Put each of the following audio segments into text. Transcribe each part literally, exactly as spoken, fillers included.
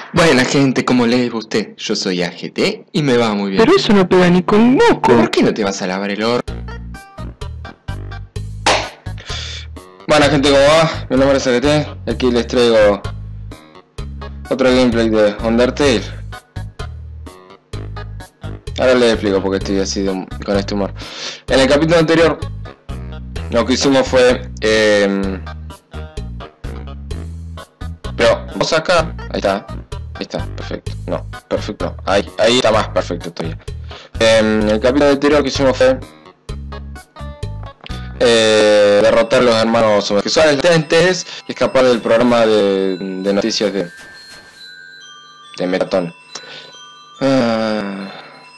Buena gente, ¿cómo le va a usted? Yo soy A G T y me va muy bien. Pero eso no pega ni con moco. ¿Por qué no te vas a lavar el orto? Buena gente, ¿cómo va? Mi nombre es A G T y aquí les traigo otro gameplay de Undertale. Ahora les explico por qué estoy así de, con este humor. En el capítulo anterior lo que hicimos fue... Eh, pero vamos acá, ahí está, ahí está, perfecto, no, perfecto, ahí, ahí está más perfecto todavía. En el capítulo anterior lo que hicimos fue eh, derrotar a los hermanos homosexuales y escapar del programa de, de noticias de, de Metatron. Ah.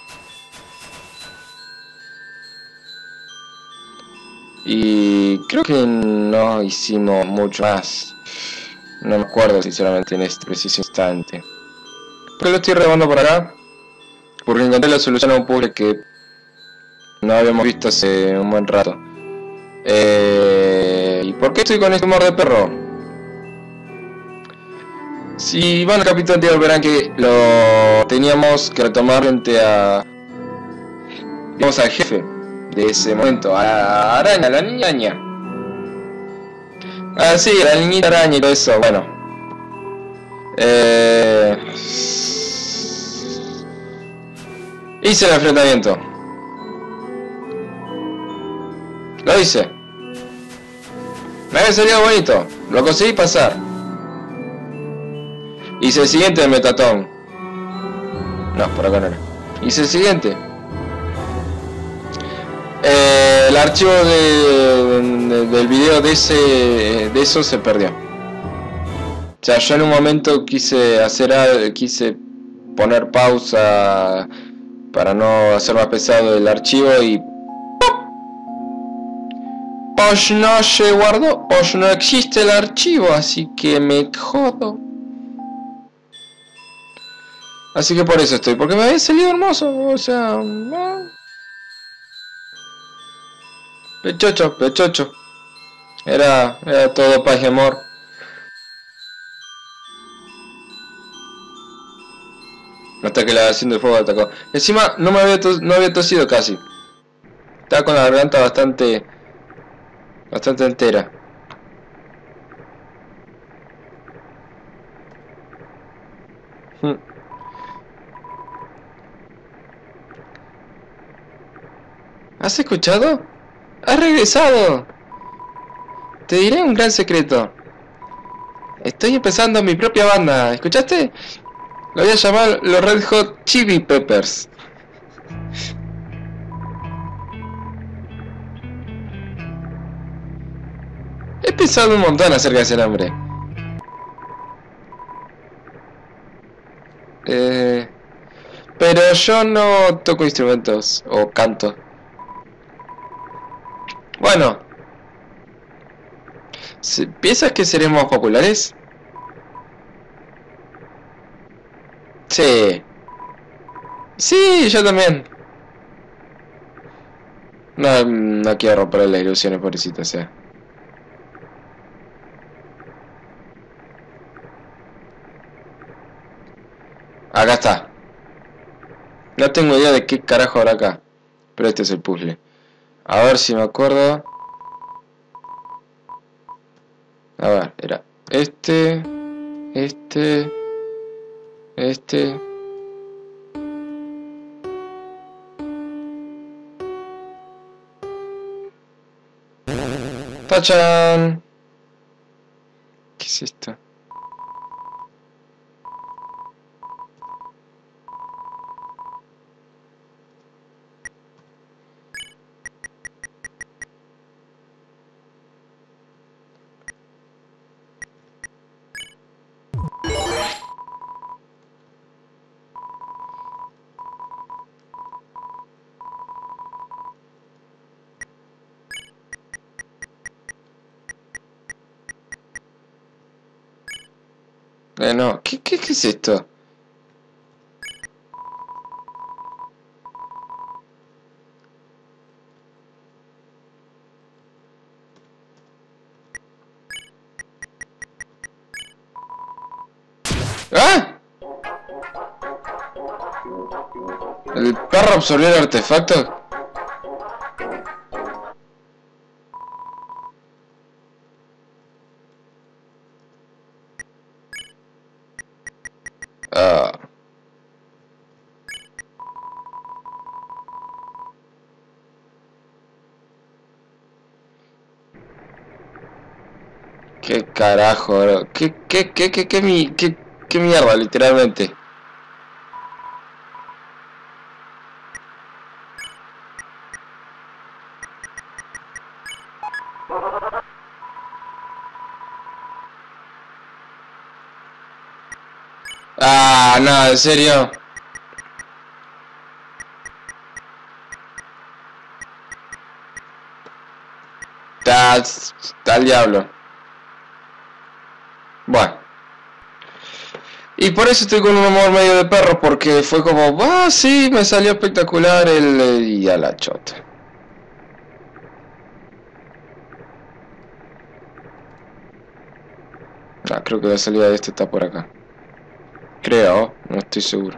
Y creo que no hicimos mucho más. No me acuerdo sinceramente en este preciso instante. ¿Por qué lo estoy rebando por acá? Porque encontré la solución a un puzzle que no habíamos visto hace un buen rato. Eh, ¿Y por qué estoy con este humor de perro? Si van al capítulo anterior verán que lo teníamos que retomar frente a... Vamos al jefe de ese momento, a la araña, a la niña araña. Ah, sí, la niñita araña y todo eso, bueno. Eh... Hice el enfrentamiento. Lo hice. Me había salido bonito. Lo conseguí pasar. Hice el siguiente de Metatron. No, por acá no era. Hice el siguiente. Eh, el archivo de, de, del video de ese de eso se perdió. O sea, yo en un momento quise hacer algo, quise poner pausa para no hacer más pesado el archivo y pues no se guardó, pues no existe el archivo, así que me jodo. Así que por eso estoy, porque me había salido hermoso, o sea, no. Pechocho, pechocho. Era, era todo paz y amor. Hasta que la acción de fuego atacó. Encima no me había tos, no había tosido casi. Estaba con la garganta bastante bastante entera. Hmm. ¿Has escuchado? ¡Has regresado! Te diré un gran secreto. Estoy empezando mi propia banda, ¿escuchaste? Lo voy a llamar los Red Hot Chili Peppers. He pensado un montón acerca de ese nombre. Eh, pero yo no toco instrumentos o canto. Bueno, ¿piensas que seremos populares? Sí. Sí, yo también. No, no quiero romper las ilusiones, pobrecita sea. Acá está. No tengo idea de qué carajo habrá acá. Pero este es el puzzle. A ver si me acuerdo. A ver, era este, este, este. ¡Tachan! ¿Qué es esto? Eh, no, ¿qué, qué, qué es esto? ¡Ah! ¿El perro absorbió el artefacto? Ah. ¿Qué carajo, bro? ¿Qué, qué, qué, qué, qué, mi, qué, qué mierda, literalmente? Ah, no, en serio. Está, está al diablo. Bueno. Y por eso estoy con un humor medio de perro, porque fue como, ah, sí, me salió espectacular el... y a la chota. Ah, creo que la salida de este está por acá. Creo, no estoy seguro.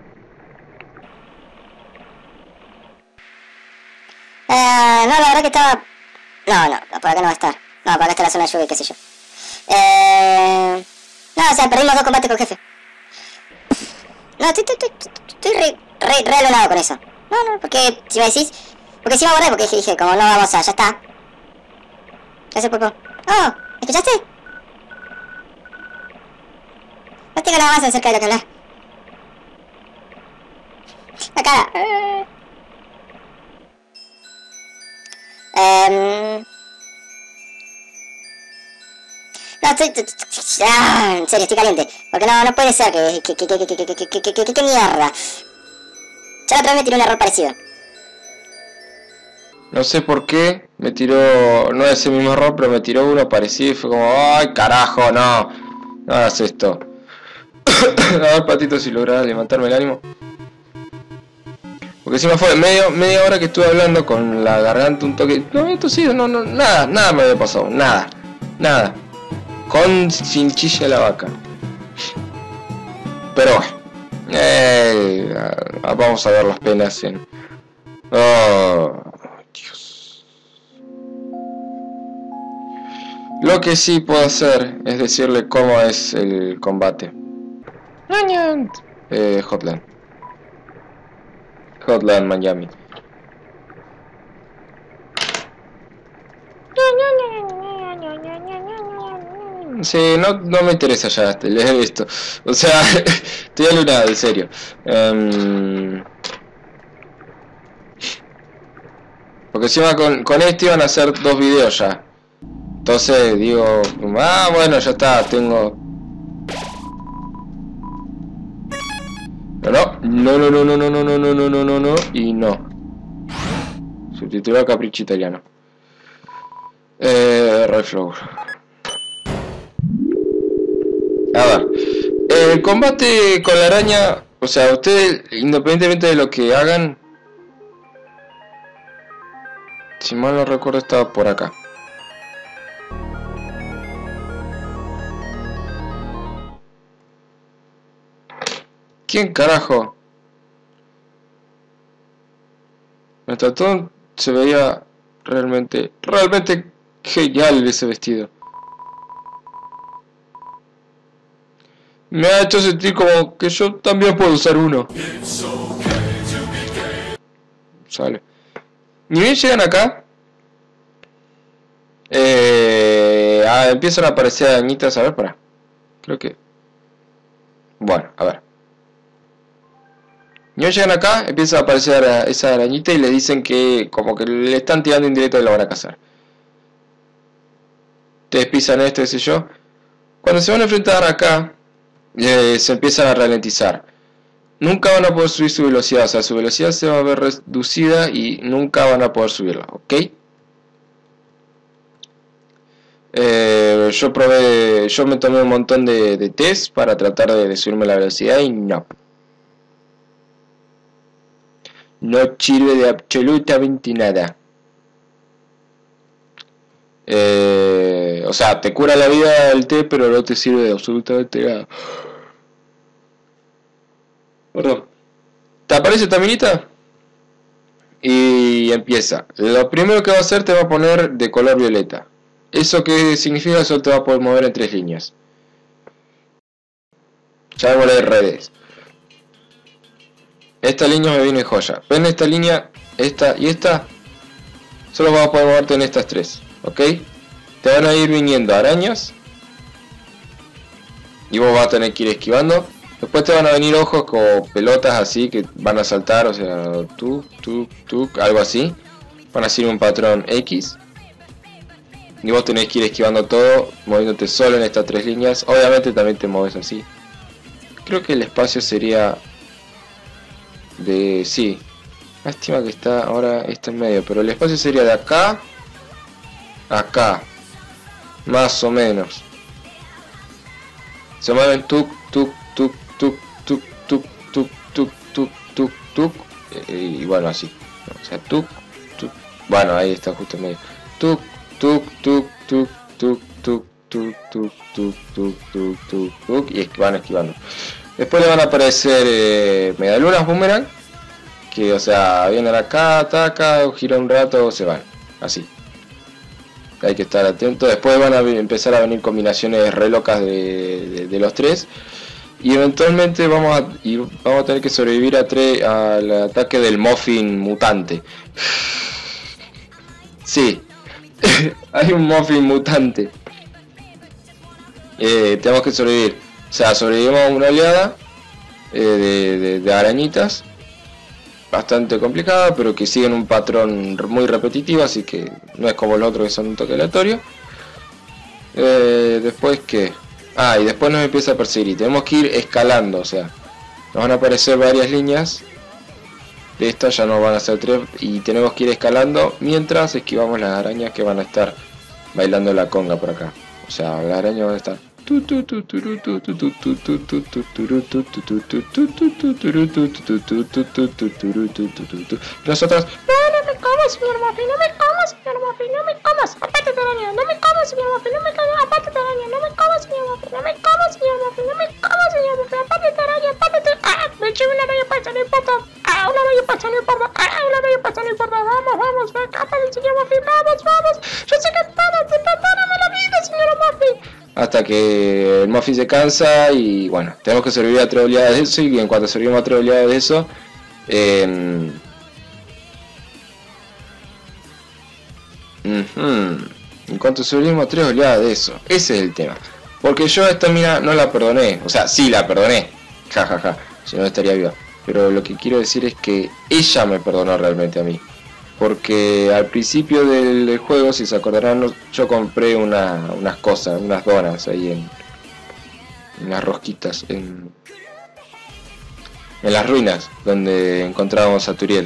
Eh, no, la verdad que estaba... No, no, por acá no va a estar. No, por acá está la zona de lluvia, qué sé yo. Eh... No, o sea, perdimos dos combates con jefe. No, estoy, estoy, estoy, estoy re, re, re alonado con eso. No, no, porque si me decís... Porque si me abordé, porque dije, dije, como no vamos a... Ya está. Gracias, Pulpo. Oh, ¿escuchaste? No tengo nada más acerca de lo que hablar. La cara. Eh... No, estoy... Ah, en serio, estoy caliente. Porque no, no puede ser que... que, que, que, que, que, que, que, que, que, que mierda. Ya la otra vez me tiró un error parecido. No sé por qué me tiró, no ese mismo error, pero me tiró uno parecido y fue como, ay carajo, no, no hagas esto. A ver, Patito, si logras levantarme el ánimo. Porque encima fue medio, media hora que estuve hablando con la garganta un toque. No había tosido, no, no, nada, nada me había pasado, nada, nada. Con cinchilla la vaca. Pero bueno, eh, vamos a ver las penas en... Oh, Dios. Lo que sí puedo hacer es decirle cómo es el combate. Eh, Hotline. Hotline Miami. Sí, no, no me interesa ya leer esto. O sea, estoy alunado, en serio. Um, porque encima con, con este iban a hacer dos videos ya. Entonces digo, ah, bueno, ya está, tengo... No, no, no, no, no, no, no, no, no, no, no, no, no, y no. Subtitulado Capricho Italiano. Eh, Royflower. A ver, el combate con la araña, o sea, ustedes, independientemente de lo que hagan, si mal no recuerdo, estaba por acá. ¿Quién carajo? Metatron se veía realmente, realmente genial ese vestido. Me ha hecho sentir como que yo también puedo usar uno. Sale. Ni bien llegan acá. Eh, ah, empiezan a aparecer arañitas. A ver, para. Creo que... Bueno, a ver. Ni bien llegan acá, empieza a aparecer esa arañita y le dicen que como que le están tirando indirecto y la van a cazar. Ustedes pisan esto, qué sé yo. Cuando se van a enfrentar acá... Eh, se empiezan a ralentizar. Nunca van a poder subir su velocidad, o sea, su velocidad se va a ver reducida y nunca van a poder subirla, ¿ok? Eh, yo probé, yo me tomé un montón de, de test para tratar de, de subirme la velocidad y no. No sirve de absolutamente nada. Eh, o sea, te cura la vida el té, pero no te sirve de absolutamente nada. Perdón. te aparece esta minita y empieza. Lo primero que va a hacer te va a poner de color violeta. ¿Eso qué significa? Eso te va a poder mover en tres líneas. Ya vemos las redes. Esta línea me viene joya. ¿Ven esta línea? Esta y esta. Solo vas a poder moverte en estas tres. ¿Ok? Te van a ir viniendo arañas. Y vos vas a tener que ir esquivando. Después te van a venir ojos con pelotas así que van a saltar. O sea, tuk, tuk, tuk, algo así. Van a seguir un patrón X. Y vos tenés que ir esquivando todo, moviéndote solo en estas tres líneas. Obviamente también te mueves así. Creo que el espacio sería de... sí. Lástima que está ahora está en medio. Pero el espacio sería de acá a acá. Más o menos. Se mueven tuk, tuk, tuk, tuk, tuk, tuk, tuk, tuk, tuk, tuk, tuk. Y bueno, así. O sea, tuk, tuk. Bueno, ahí está justo en medio. Tuk, tuk, tuk, tuk, tuk, tuk, tuk, tuk, tuk, tuk, tuk, tuk, tuk, y van esquivando. Después le van a aparecer eh, medialunas boomerang, que o sea, vienen acá, ataca, gira un rato, se van, así. Hay que estar atento. Después van a empezar a venir combinaciones re locas de, de, de los tres. Y eventualmente vamos a, y vamos a tener que sobrevivir a tre, al ataque del Muffin mutante. Sí. Hay un Muffin mutante. Eh, tenemos que sobrevivir. O sea, sobrevivimos a una oleada eh, de, de, de arañitas. Bastante complicada, pero que siguen un patrón muy repetitivo. Así que no es como los otros que son un toque aleatorio. Eh, después que... Ah, y después nos empieza a perseguir. Y tenemos que ir escalando. O sea, nos van a aparecer varias líneas. De estas ya nos van a hacer tres y tenemos que ir escalando mientras esquivamos las arañas que van a estar bailando la conga por acá. O sea, las arañas van a estar... Nosotros... No, no me comas, señor Muffin, no me comas, señor Muffin, no me comas. Apártate, araña, no me comas, señor Muffin, no me comas. Apártate, araña, no me comas, señor Muffin, no me comas, señor Muffin, no me comas, señor Muffin. Apártate, araña, apártate. Ah, me eché una araña pasa, no importa. Ah, una araña pasa, no importa. Ah, una araña pasa, no importa. Vamos, vamos, apártate, señor Muffin, vamos, vamos. Yo sé que todo, te perdóname la vida, señor Muffin. Hasta que el Muffin se cansa y bueno, tenemos que sobrevivir a tres oleadas de eso. Y en cuanto sobrevivimos a tres oleadas de eso, eh, uh-huh. en cuanto sobrevivimos a tres oleadas de eso, ese es el tema. Porque yo a esta mina no la perdoné, o sea, sí la perdoné, jajaja, ja, ja. Si no estaría viva. Pero lo que quiero decir es que ella me perdonó realmente a mí. Porque al principio del, del juego, si se acordarán, yo compré una, unas cosas, unas donas ahí en, en las rosquitas, en, en las ruinas donde encontrábamos a Turiel.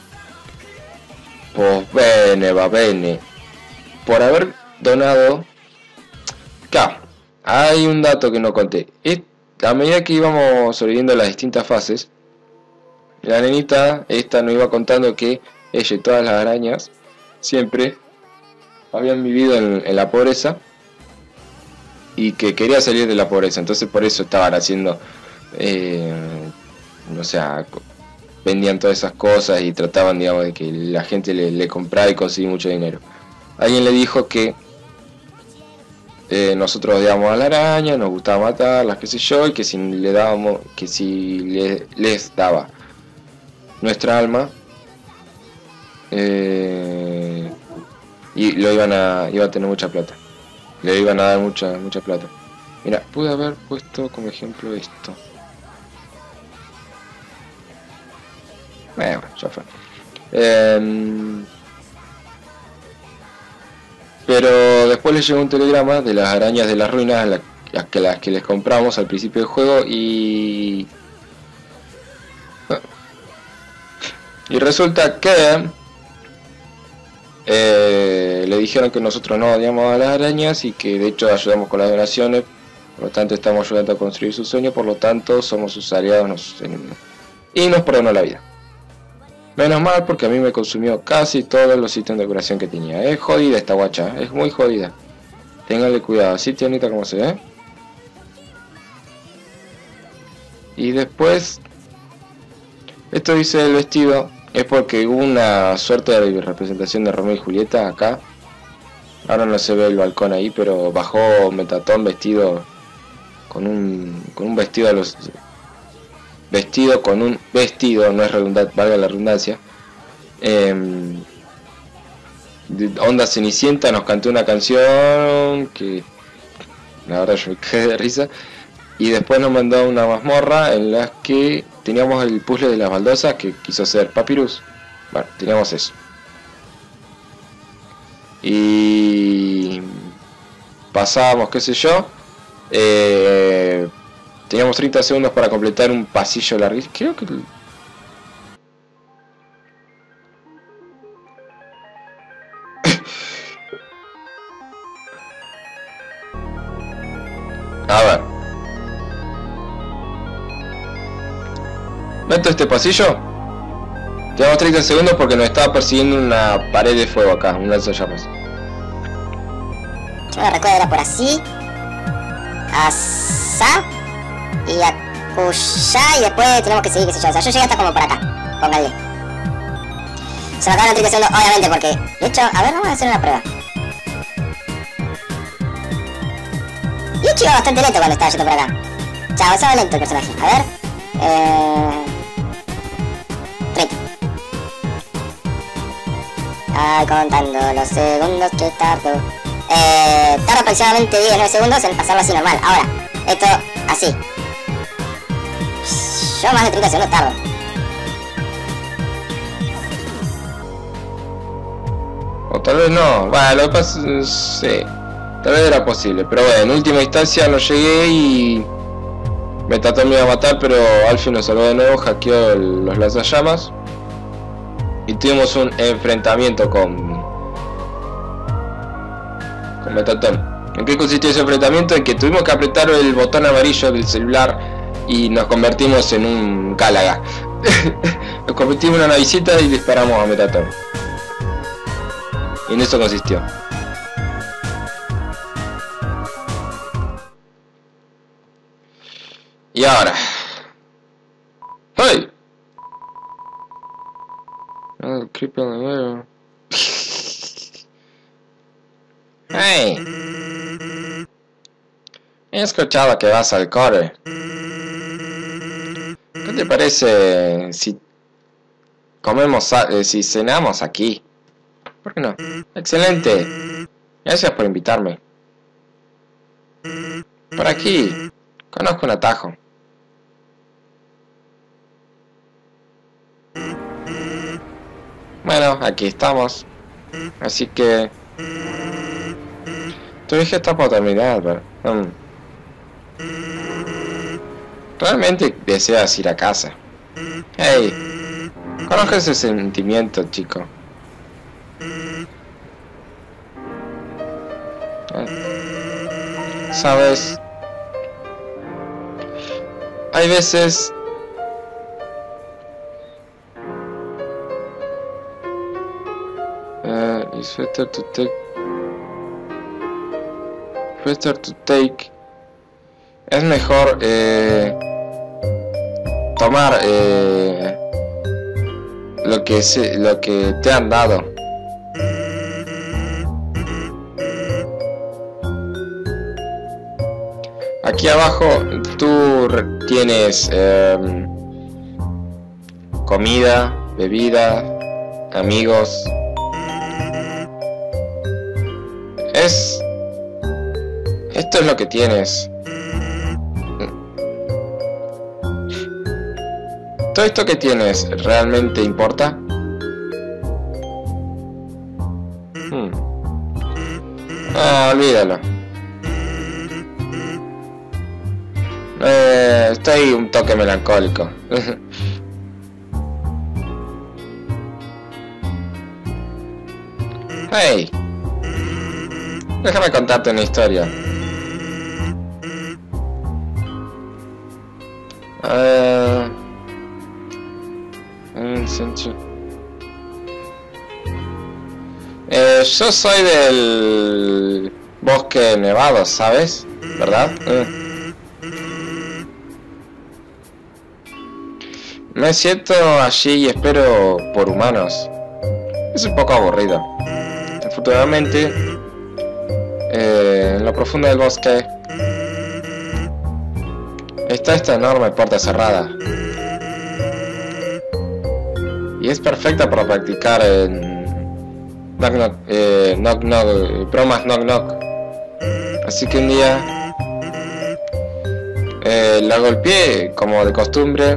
Pues bene, va bene. Por haber donado... Claro, hay un dato que no conté. Es, a medida que íbamos sobreviviendo a las distintas fases, la nenita esta nos iba contando que ella y todas las arañas siempre habían vivido en, en la pobreza y que quería salir de la pobreza. Entonces por eso estaban haciendo, eh, o sea, vendían todas esas cosas y trataban, digamos, de que la gente le, le comprara y conseguir mucho dinero. Alguien le dijo que eh, nosotros odiábamos a la araña, nos gustaba matarlas, qué sé yo, y que si le dábamos, que si le, les daba nuestra alma, eh, y lo iban a iba a tener mucha plata, le iban a dar mucha mucha plata. Mira, pude haber puesto como ejemplo esto. Bueno, ya fue. Eh, pero después les llegó un telegrama de las arañas de las ruinas, las, las, que, las que les compramos al principio del juego, y y resulta que eh, le dijeron que nosotros no odiamos a las arañas y que de hecho ayudamos con las donaciones, por lo tanto estamos ayudando a construir su sueño, por lo tanto somos sus aliados, nos, y nos perdonó la vida. Menos mal, porque a mí me consumió casi todos los ítems de curación que tenía. Es jodida esta guacha, es muy jodida. Ténganle cuidado, así tiernita como se ve. Y después Esto dice el vestido, es porque hubo una suerte de representación de Romeo y Julieta acá. Ahora no se ve el balcón ahí, pero bajó Metatron vestido con un con un vestido a los vestido con un vestido, no es redundante, valga la redundancia. Eh, Onda Cenicienta nos cantó una canción que la verdad yo me quedé de risa. Y después nos mandó una mazmorra en la que teníamos el puzzle de las baldosas que quiso hacer Papyrus. Bueno, teníamos eso. Y pasábamos, qué sé yo. Eh, teníamos treinta segundos para completar un pasillo larguísimo. Creo que... A ver. ¿Meto este pasillo? Llevamos treinta segundos porque nos estaba persiguiendo una pared de fuego acá, un lanzallamas. Yo me recuerdo, era por así. Asá. Y acullá. Y después tenemos que seguir, qué sé yo. O sea, yo llegué hasta como por acá. Póngale. Se me acaban treinta segundos, obviamente, porque... De hecho, a ver, vamos a hacer una prueba. Yoshi iba bastante lento cuando estaba yendo por acá. Chao, avanzaba lento el personaje. A ver. Eh... treinta. Ah, contando los segundos que tardo. Eh... Tarda aproximadamente diez a nueve segundos en pasarlo así normal. Ahora, esto así. Yo más de treinta segundos tardo. O tal vez no. Bueno, lo que pasa es... Sí. Tal vez era posible, pero bueno, en última instancia no llegué y me trató me iba a matar, pero Alfie nos salvó de nuevo, hackeó el, los lanzallamas y tuvimos un enfrentamiento con con Metatron. ¿En qué consistió ese enfrentamiento? En que tuvimos que apretar el botón amarillo del celular y nos convertimos en un Galaga. Nos convertimos en una navicita y disparamos a Metatron. Y en eso consistió. Y ahora... ¡Hey! El creep en el medio. ¡Hey! He escuchado que vas al core. ¿Qué te parece si comemos, eh, si cenamos aquí? ¿Por qué no? ¡Excelente! Gracias por invitarme. Por aquí. Conozco un atajo. Bueno, aquí estamos. Así que... Tu viaje está por terminar, pero... Um, realmente deseas ir a casa. Hey, conozco ese sentimiento, chico. ¿Eh? ¿Sabes? Hay veces... Uh, it's better to take... Better to take... Es mejor eh, tomar eh, lo que se, lo que te han dado. Aquí abajo tú tienes eh, comida, bebida, amigos. Es... Esto es lo que tienes. ¿Todo esto que tienes realmente importa? Hmm. Ah, olvídalo. Eh, estoy un toque melancólico. Hey, déjame contarte una historia. Uh, eh, yo soy del bosque nevado, ¿sabes? ¿Verdad? Uh. Me siento allí y espero por humanos. Es un poco aburrido. Afortunadamente, eh, en lo profundo del bosque está esta enorme puerta cerrada. Y es perfecta para practicar en knock knock, eh, knock knock, bromas knock knock. Así que un día eh, la golpeé como de costumbre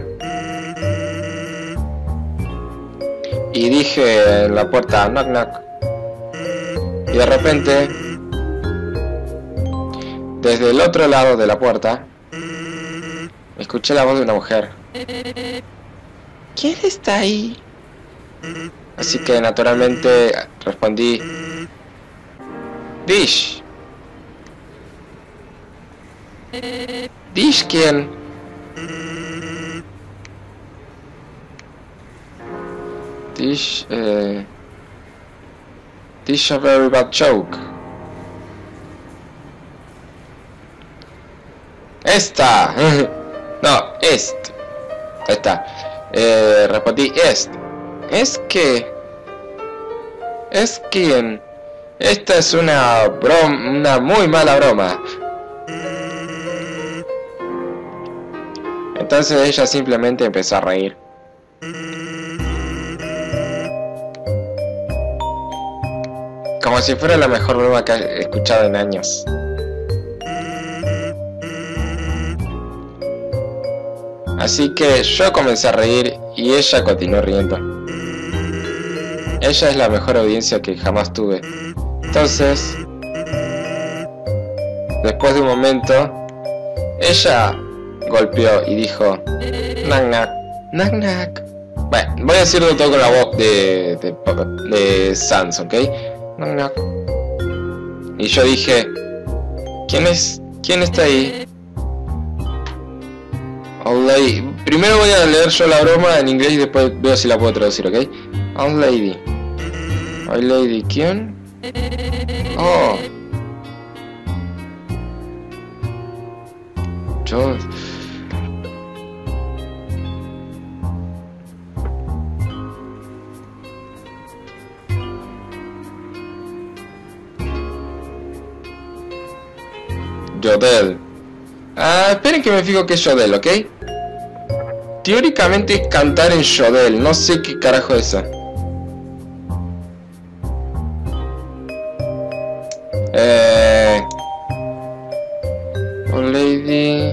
y dije en la puerta knock knock. Y de repente, desde el otro lado de la puerta, escuché la voz de una mujer. ¿Quién está ahí? Así que naturalmente respondí, Dish. ¿Dish quién? Dish, eh... Dish a very bad joke. Esta. No, est. Esta. Eh, respondí est. Es que... Es quien... Esta es una broma, una muy mala broma. Entonces ella simplemente empezó a reír. Como si fuera la mejor broma que he escuchado en años. Así que yo comencé a reír y ella continuó riendo. Ella es la mejor audiencia que jamás tuve. Entonces, después de un momento, ella golpeó y dijo, Nac nac, nac nac. Bueno, voy a decirlo todo con la voz de, de, de Sans, ¿ok? Nac nac. Y yo dije, ¿quién es? ¿Quién está ahí? Old lady. Primero voy a leer yo la broma en inglés y después veo si la puedo traducir, ¿ok? Old lady. Old lady, ¿quién? Oh. Yo... Yodel. Ah, esperen que me fijo que es Yodel, ¿ok? Teóricamente es cantar en Yodel, no sé qué carajo es eso. Eh... Old lady...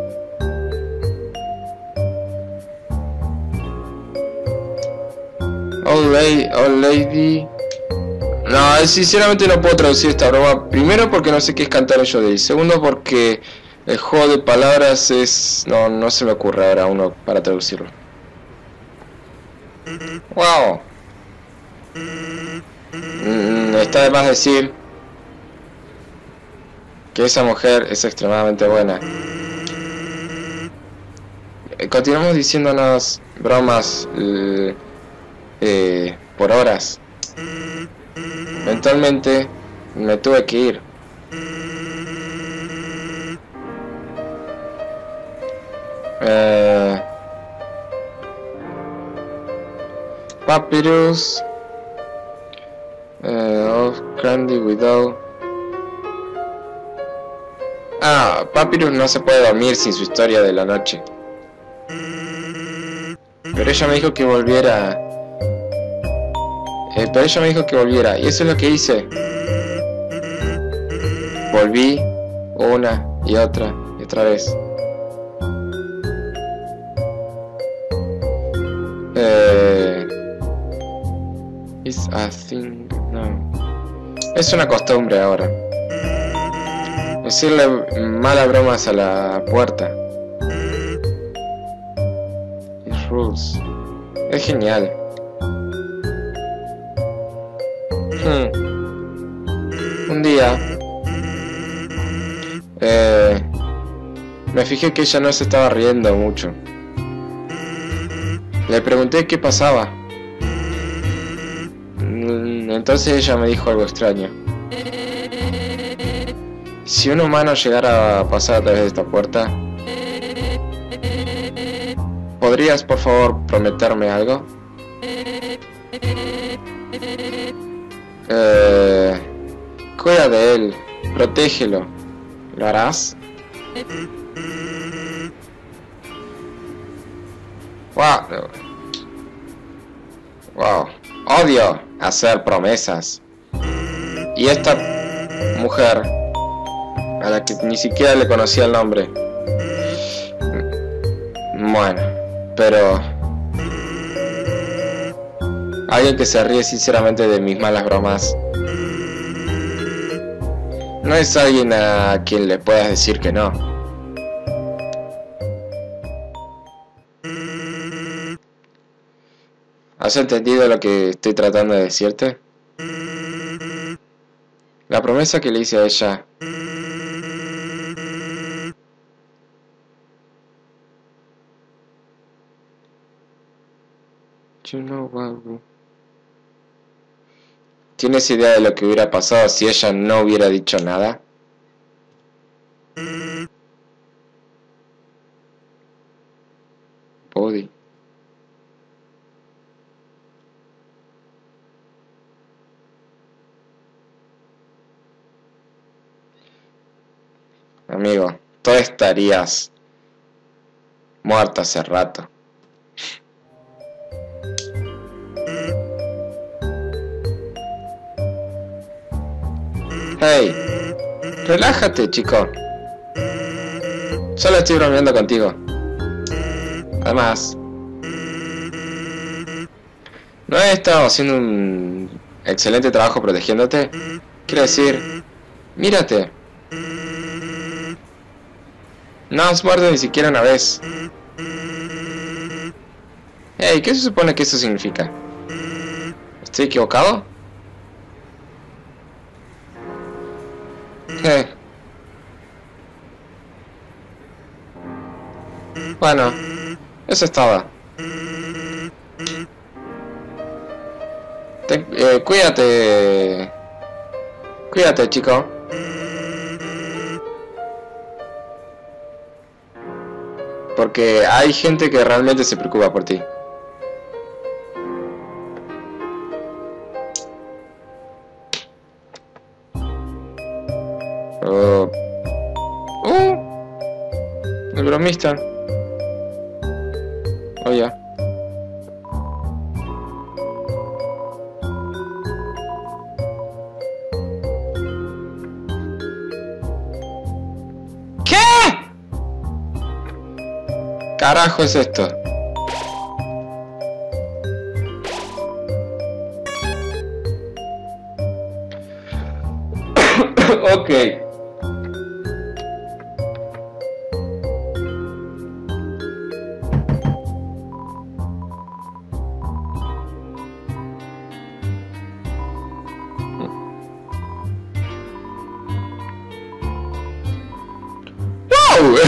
Old lady... Old lady... No, sinceramente no puedo traducir esta broma. Primero porque no sé qué es cantar en Yodel. Segundo porque el juego de palabras es... No, no se me ocurre ahora uno para traducirlo. Wow. Mm, está de más decir que esa mujer es extremadamente buena. Continuamos diciéndonos bromas eh, eh, por horas. Eventualmente me tuve que ir. Eh, Papyrus eh, of Candy Widow. Ah, Papyrus no se puede dormir sin su historia de la noche. Pero ella me dijo que volviera. Eh, pero ella me dijo que volviera, y eso es lo que hice. Volví una y otra y otra vez. Eh, it's a thing, no. Es una costumbre ahora. Decirle malas bromas a la puerta. It's rules. Es genial. Hmm. Un día eh, me fijé que ella no se estaba riendo mucho. Le pregunté qué pasaba. Entonces ella me dijo algo extraño. Si un humano llegara a pasar a través de esta puerta, ¿podrías por favor prometerme algo? Eh, cuida de él, protégelo. ¿Lo harás? Wow. Wow. Odio hacer promesas. Y esta mujer, a la que ni siquiera le conocía el nombre. Bueno, pero alguien que se ríe sinceramente de mis malas bromas no es alguien a quien le puedas decir que no. ¿Has entendido lo que estoy tratando de decirte? La promesa que le hice a ella. You know what... ¿Tienes idea de lo que hubiera pasado si ella no hubiera dicho nada? Body. Amigo, tú estarías muerto hace rato. Hey, relájate, chico. Solo estoy bromeando contigo. Además, ¿no he estado haciendo un excelente trabajo protegiéndote? Quiero decir, mírate. No has muerto ni siquiera una vez. Hey, ¿qué se supone que eso significa? ¿Estoy equivocado? Eh. Bueno, eso es todo. Te, eh, cuídate. Cuídate, chico. Porque hay gente que realmente se preocupa por ti. Uh, uh, el bromista. Oh, ya. ¿Qué? Carajo es esto. Ok. Wow.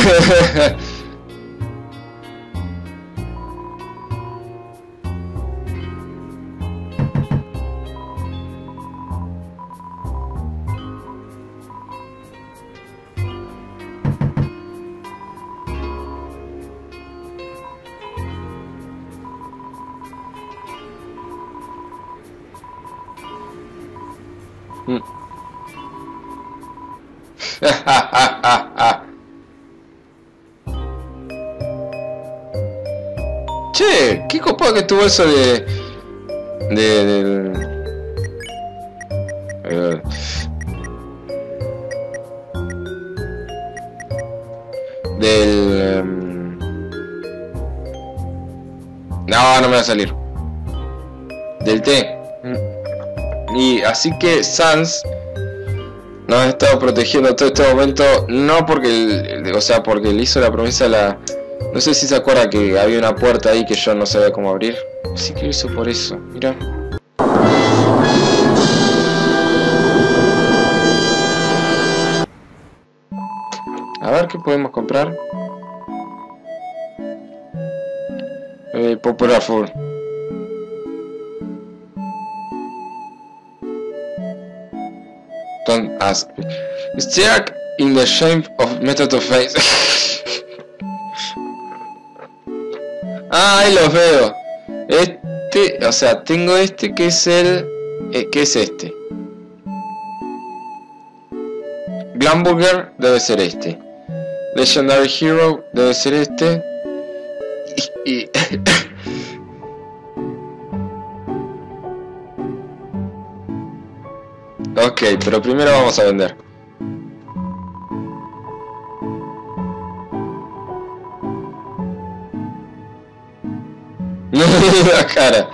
Mm. Che, qué copado que tuvo eso de... De... del... Eh, del... Um... No, no me va a salir. Del té. Y así que Sans nos ha estado protegiendo todo este momento, no porque, el, o sea, porque le hizo la promesa a la... No sé si se acuerda que había una puerta ahí que yo no sabía cómo abrir. Así que lo hizo por eso, mira. A ver qué podemos comprar. Eh, Popular Food. Don't ask me. Stick in the shape of method of face. Ah, ahí los veo. Este, o sea, tengo este que es el... Eh, ¿Qué es este? Glamburger debe ser este. Legendary Hero debe ser este. Y... y ok, pero primero vamos a vender. La cara.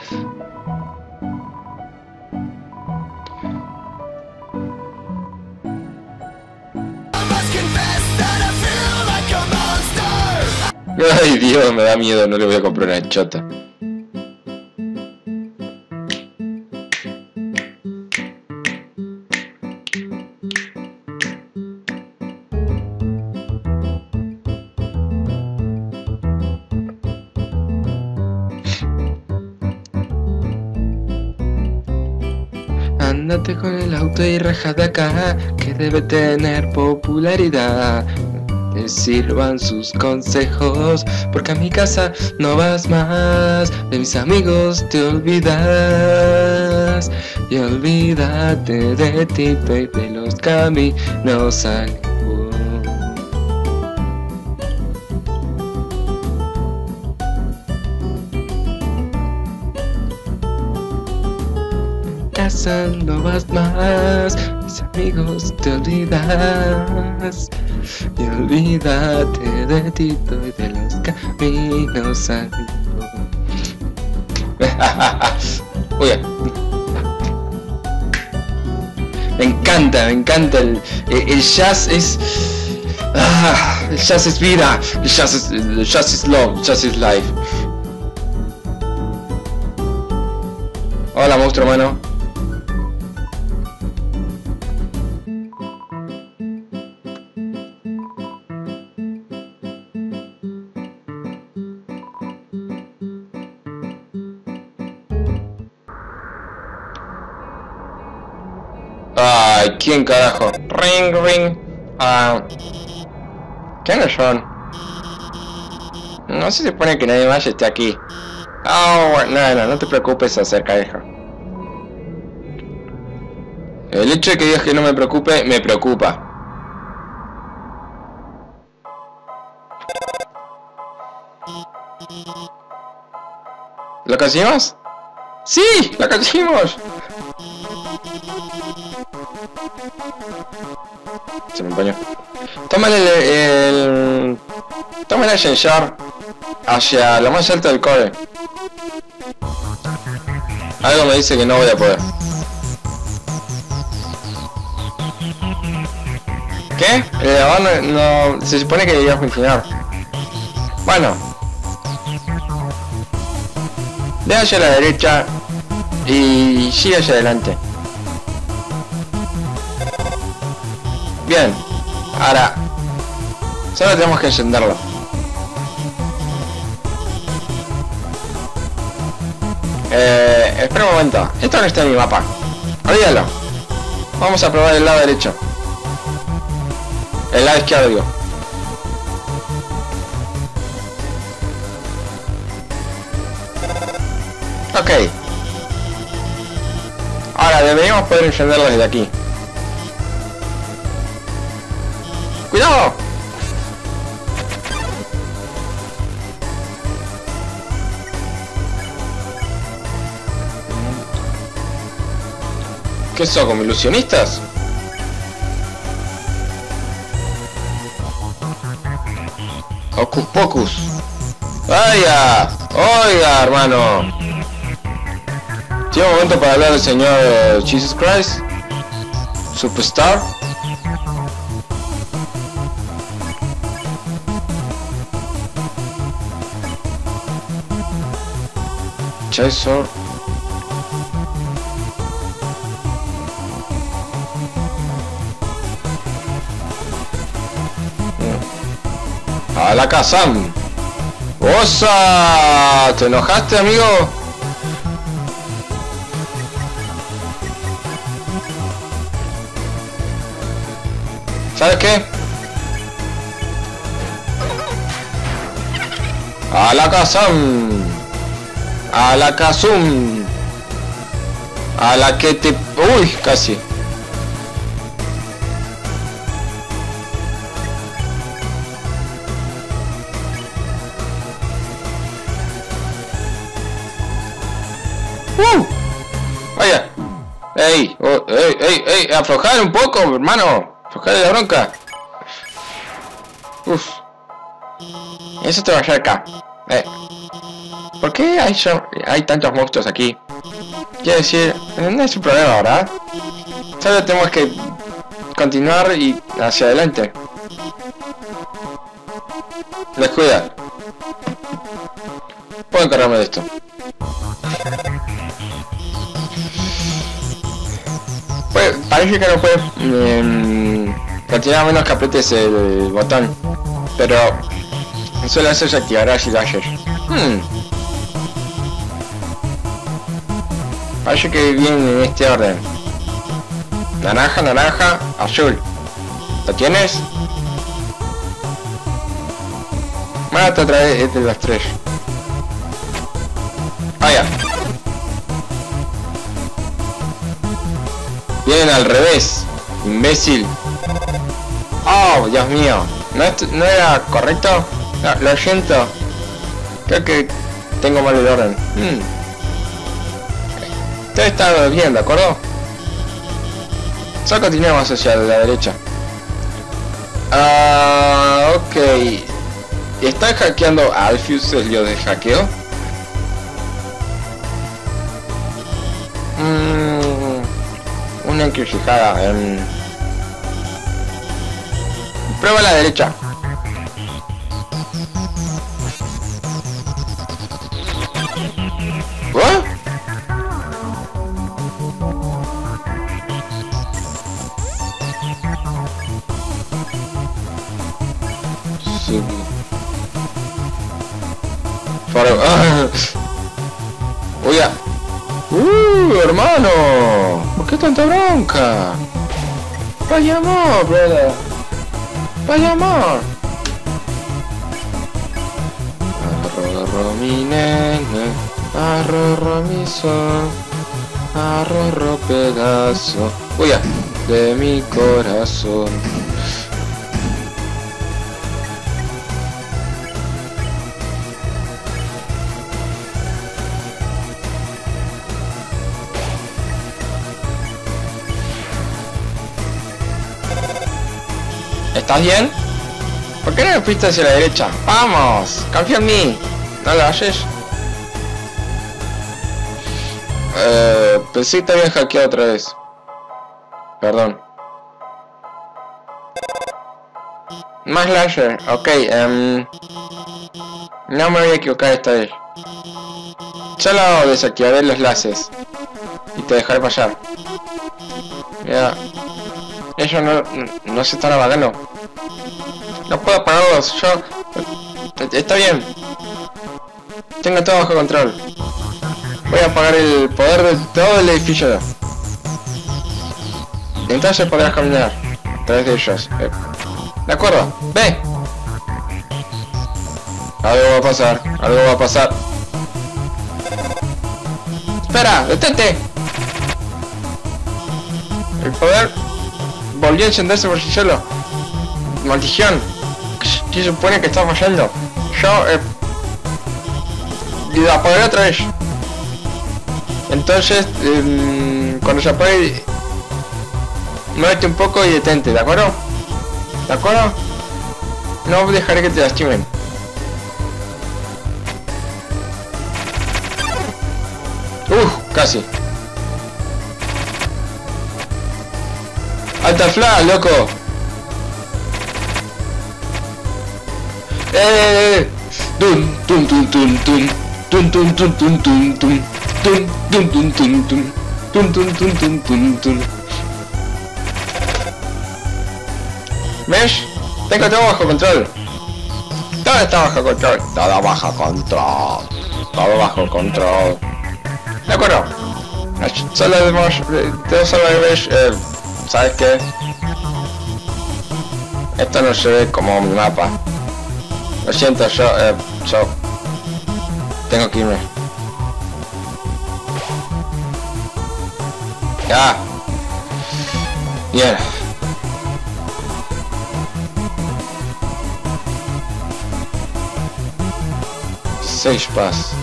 Ay Dios, me da miedo, no le voy a comprar una chota. Ándate con el auto y raja de acá, que debe tener popularidad. Te sirvan sus consejos, porque a mi casa no vas más. De mis amigos te olvidas, y olvídate de Tito y de los caminos antiguos. Casa no vas más, mis amigos te olvidas, y olvídate de Tito y de los caminos antiguos. Oye, me encanta, me encanta el, el jazz es, ah, el jazz es vida, el jazz es, el jazz es love, el jazz es life. Hola monstruo humano. Ay, ¿quién carajo? Ring, ring. Ah, ¿quiénes son? No se supone que nadie más esté aquí. Oh, no, no, no te preocupes acerca de eso. El hecho de que digas que no me preocupe, me preocupa. ¿Lo conseguimos? ¡Sí! ¡Lo conseguimos! Se me empañó. Tómale el, el... Tómale el ascensor hacia lo más alto del core. Algo me dice que no voy a poder. ¿Qué? El elevador no, no... Se supone que debería funcionar. Bueno. De hacia la derecha y sigue hacia adelante. Bien, ahora solo tenemos que encenderlo. Eh, espera un momento, esto no está en mi mapa. Olvídalo. Vamos a probar el lado derecho. El lado izquierdo digo. Ok. Ahora deberíamos poder encenderlo desde aquí. ¡Cuidado! ¿Qué son, como ilusionistas? Hocus Pocus. ¡Oiga! ¡Oiga, hermano! ¿Tiene un momento para hablar del señor Jesus Christ? Superstar. Chaser. A la casa. ¡Osa! ¿Te enojaste, amigo? ¿Sabes qué? A la Kazam. A la Kazum. A la que te... Uy, casi. Uh. Vaya. Ey, oh, ey, ey, ey, aflojar un poco, hermano. Aflojar la bronca. Uf. Eso te va a hacer acá. Eh. ¿Por qué hay, hay tantos monstruos aquí? Quiero decir, no es un problema, ¿verdad? Solo tenemos que continuar y hacia adelante. Descuida. Puedo encargarme de esto. Pues, parece que no puedes eh, continuar a menos que aprietes el botón. Pero solo eso se activará si lo haces. Hmm. Parece que viene en este orden. Naranja, naranja, azul. ¿Lo tienes? Mate otra vez este de los tres. Vaya. Vienen al revés, imbécil. Oh, Dios mío. ¿No, no era correcto? No, lo siento. Creo que tengo mal el orden. Hmm. Todo está bien, ¿de acuerdo? Solo continuamos hacia la derecha. Ah, ok. ¿Están hackeando a Alpheus el dios de hackeo? Mm, una encrucijada. Um, prueba a la derecha. ¿Oh? Sí. Faro. ¡Ah! Oye. ¡Uh, hermano! ¿Por qué tanta bronca? Vaya amor, brother. Vaya amor. Arrorro mi nene, arrorro mi son, arrorro pedazo. Oye, de mi corazón. ¿Estás bien? ¿Por qué no me fuiste hacia la derecha? ¡Vamos! ¡Confía en mí! ¿No lo haces? Eh... Pensé que te habían hackeado otra vez. Perdón. Más láser. Ok, um, no me voy a equivocar esta vez. Solo desactivaré los láseres. Y te dejaré pasar. Mira. Ellos no, no se están apagando. No puedo apagarlos, yo... Está bien. Tengo todo bajo control. Voy a apagar el poder de todo el edificio. Entonces podrás caminar a través de ellos. Eh, de acuerdo, ve. Algo va a pasar, algo va a pasar. Espera, detente. El poder volvió a encenderse por sí solo. Maldición. ¿Qué supone que está fallando? Yo eh, lo apagaré otra vez. Entonces, eh, cuando se apague, muévete un poco y detente, ¿de acuerdo? ¿De acuerdo? No dejaré que te lastimen. Uf, casi. ¡Alta flash, loco! ¡Eh! ¡Tun, tun, tun, tun, tun! ¡Tun, tun, tun, tun, tun, tun! ¡Tun, tun, tun, tun, tun! ¡Tun, tun, tun, tun, tun, tun! ¿Ves? Tengo todo bajo control. Todo está bajo control. Todo bajo control. Todo bajo control. De acuerdo. Solo debemos... Todo solo debes... Eh, ¿Sabes qué? Esto no se ve como mi mapa. Lo siento, yo... Eh, yo... tengo que irme. Ya. Bien. Seis pas.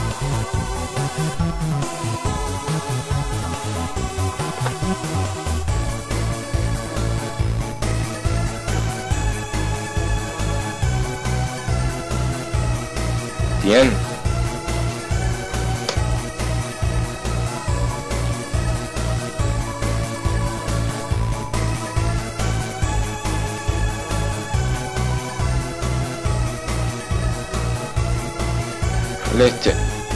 Bien. El este.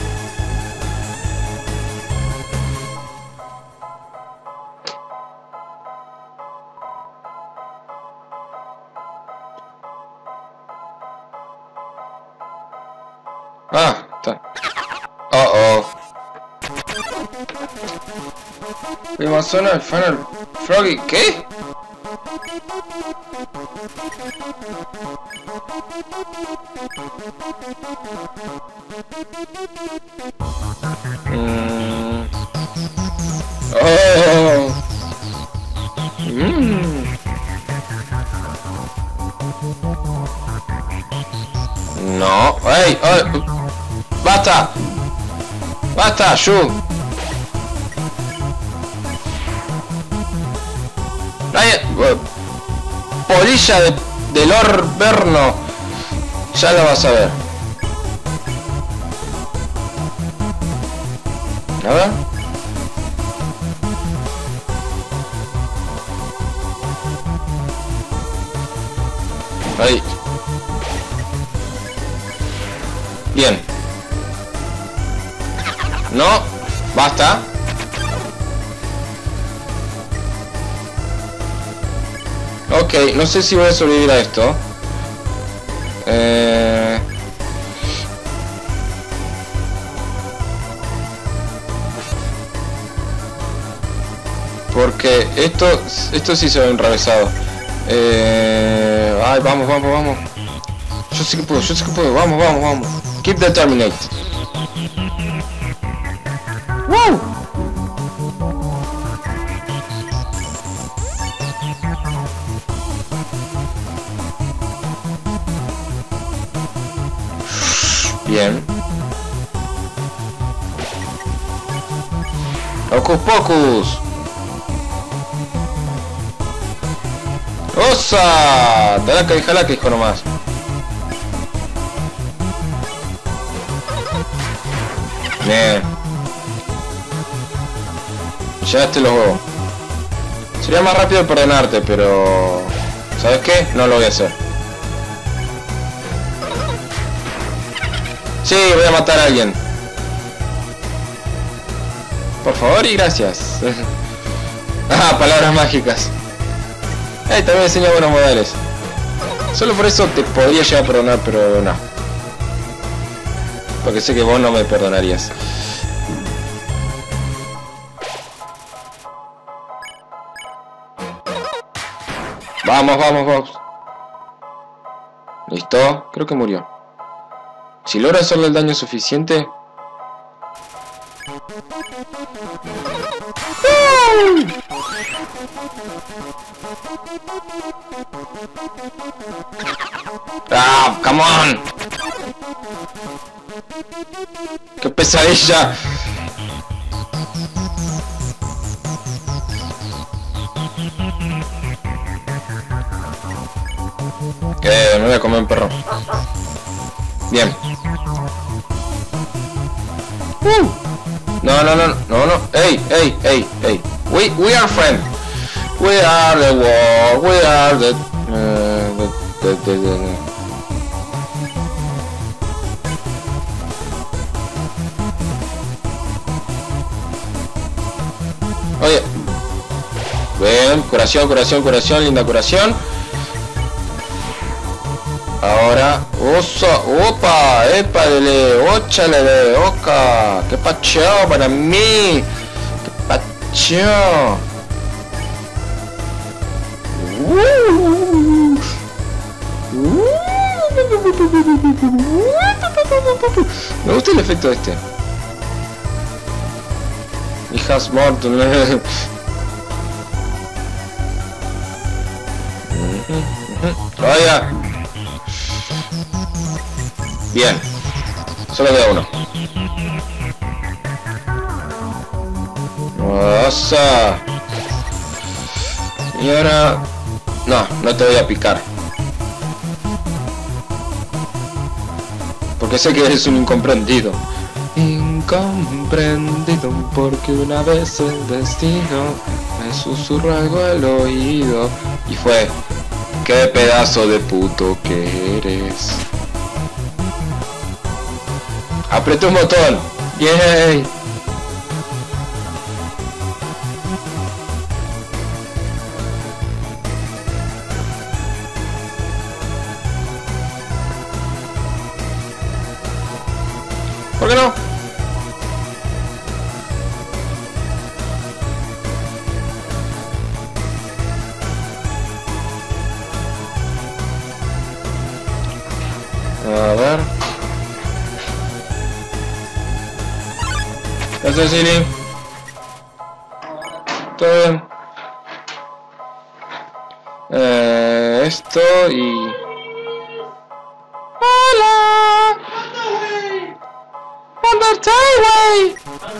Ah, está. Oh, oh. Prima zona del Final Froggy. ¿Qué? Mm. Oh. Mm. No. ¡Ey! ¡Ay! ¡Basta! ¡Basta, Shu! Ay, polilla de, de Lord Verno. Ya lo vas a ver. A ver. Ahí. Bien. No. Basta. Ok, no sé si voy a sobrevivir a esto. Eh... Porque esto, esto sí se ve enrevesado. Eh... Ay, vamos, vamos, vamos. Yo sé que puedo, yo sé que puedo. Vamos, vamos, vamos. Keep determinate. ¡Wow! Bien. Hocus Pocus. ¡Osa! Talaca y jalaca, hijo nomás. Bien. Llevaste los huevos. Sería más rápido perdonarte, pero... ¿sabes qué? No lo voy a hacer. Sí, voy a matar a alguien. Por favor y gracias. Ah, palabras mágicas. Ay, también me enseña buenos modales. Solo por eso te podría llegar a perdonar, pero no. Porque sé que vos no me perdonarías. Vamos, vamos, vamos. ¿Listo? Creo que murió. Si logra hacerle el daño suficiente... ¡Ah, come on! ¡Qué pesadilla! Eh, me voy a comer un perro. Bien. Uh. No, no, no, no, no. Hey, hey, hey, hey. We, we are friends. We are the war. We are the, uh, the, the, the, the. Oye. Bien, curación, curación, curación, linda curación. Ahora, oso, opa, épale, óchale, oca, qué pacho para mí, qué pacho. Uh, uh, Me gusta el efecto este. Hijas Morton. Vaya. Bien. Solo queda uno. Osa. Y ahora... No, no te voy a picar. Porque sé que eres un incomprendido. Incomprendido porque una vez el destino me susurró algo al oído. Y fue... ¡Qué pedazo de puto que eres! Apreté un botón. ¡Yay! ¿Por qué no? A ver. Gracias, Siri. Todo bien. Eh, esto y... ¡Hola! ¡Undertale!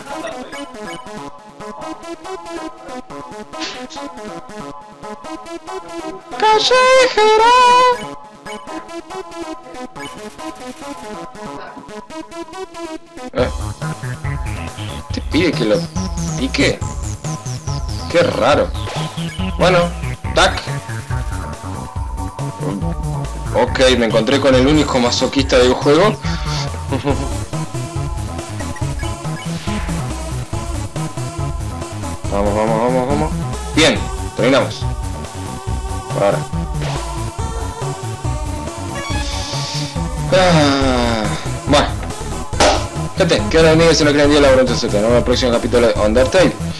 ¡Callejera! Eh. ¿Te pide que lo pique? Qué raro. Bueno, tac. Ok, me encontré con el único masoquista del juego. Vamos, vamos, vamos, vamos. Bien, terminamos. Ahora. Ah, bueno. Gente, que ahora amigos, se lo creen día la Z. Nos vemos en el próximo capítulo de Undertale.